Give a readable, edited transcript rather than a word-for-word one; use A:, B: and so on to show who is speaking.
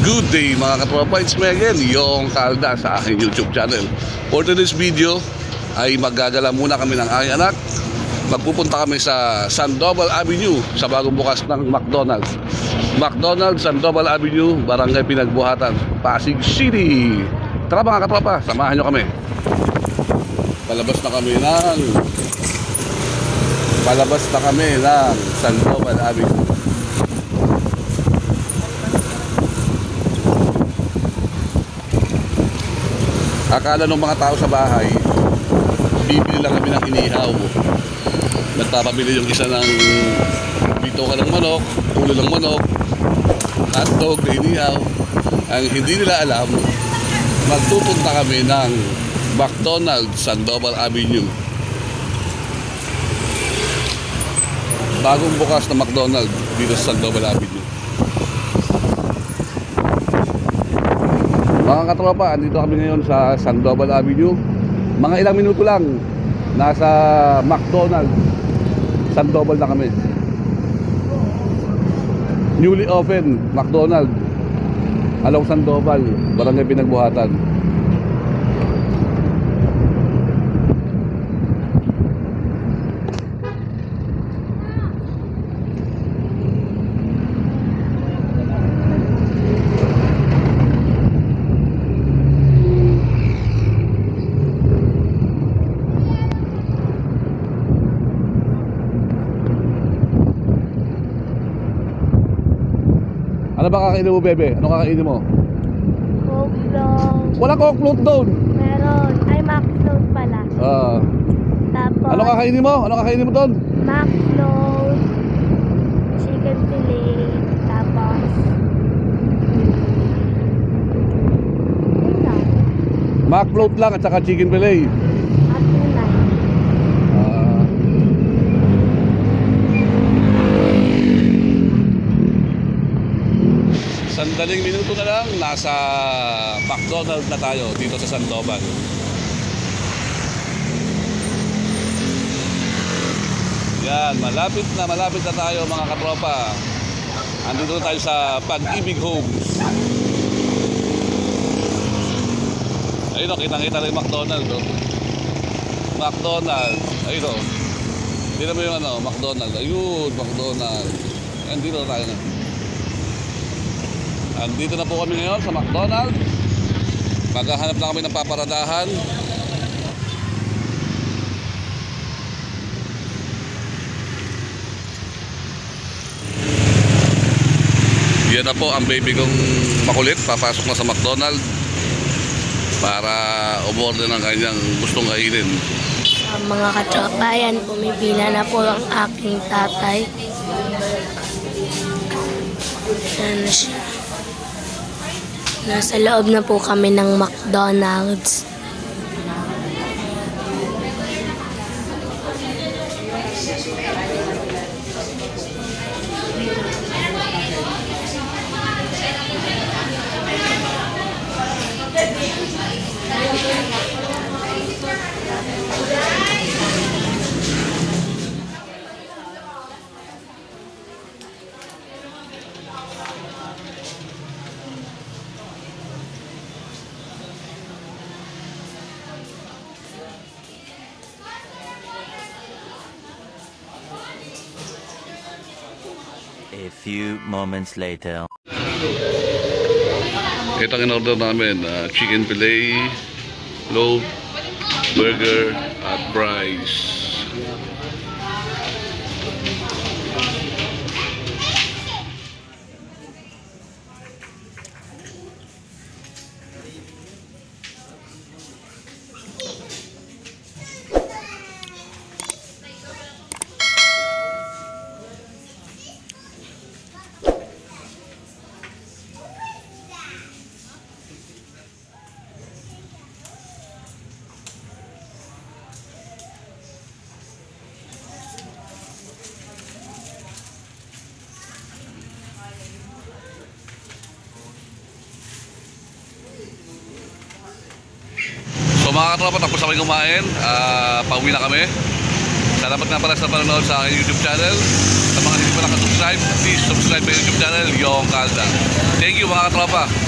A: Good day mga katropa, it's me again, yung Kalda sa aking YouTube channel. For today's video ay maggagala muna kami ng aking anak. Magpupunta kami sa Sandoval Avenue sa bagong bukas ng McDonald's. McDonald's, Sandoval Avenue, Barangay Pinagbuhatan, Pasig City. Tara mga katropa, samahan nyo kami. Palabas na kami ng Sandoval Avenue. Akala ng mga tao sa bahay, bibili lang kami ng inihaw. Nagpapabili yung isa ng bitoka ng manok, ulo ng manok, hotdog na inihaw. Ang hindi nila alam, magpupunta kami ng McDonald's, Sandoval Avenue. Bagong bukas na McDonald's dito sa Sandoval Avenue. Mga katropa, andito kami ngayon sa Sandoval Avenue. Mga ilang minuto lang, nasa McDonald's Sandoval na kami. Newly open McDonald's along Sandoval, Barangay Pinagbuhatan. Ano ba kakainin mo, bebe? Ano kakainin mo?
B: Coke float.
A: Walang Coke float doon.
B: Meron. Ay, Mac float pala. Tapos,
A: Ano kakainin mo? Ano kakainin mo doon?
B: Mac float, chicken fillet, tapos, ano?
A: Mac float lang at saka chicken fillet.
B: At tunay.
A: Sandaling minuto na lang, nasa McDonald's na tayo dito sa Sandoval. Yan, malapit na tayo mga katropa. Andito tayo sa Pag-ibig Homes. Ayun o, kitang-kita rin yung McDonald's o. McDonald's, ayun o. Hindi na mo yung ano, McDonald's. Ayun, McDonald's. Andito na tayo na. Andito na po kami ngayon sa McDonald's. Maghahanap na kami ng paparadahan. Yan na po ang baby kong makulit. Papasok na sa McDonald's para umorder ng kanyang gustong kainin.
B: Mga katropa, yan, pumipila na po ang aking tatay. Yan na siya. Nasa loob na po kami ng McDonald's.
C: A few moments later.
A: Ito ang in-order namin, chicken fillet, loaf, burger, at fries. So mga katropa, tapos kami kumain, pauwi na kami. Salamat nga pala sa panonood sa aking YouTube channel. Sa mga hindi pa nakasubscribe, please subscribe my YouTube channel, Yung Calda. Thank you mga katropa.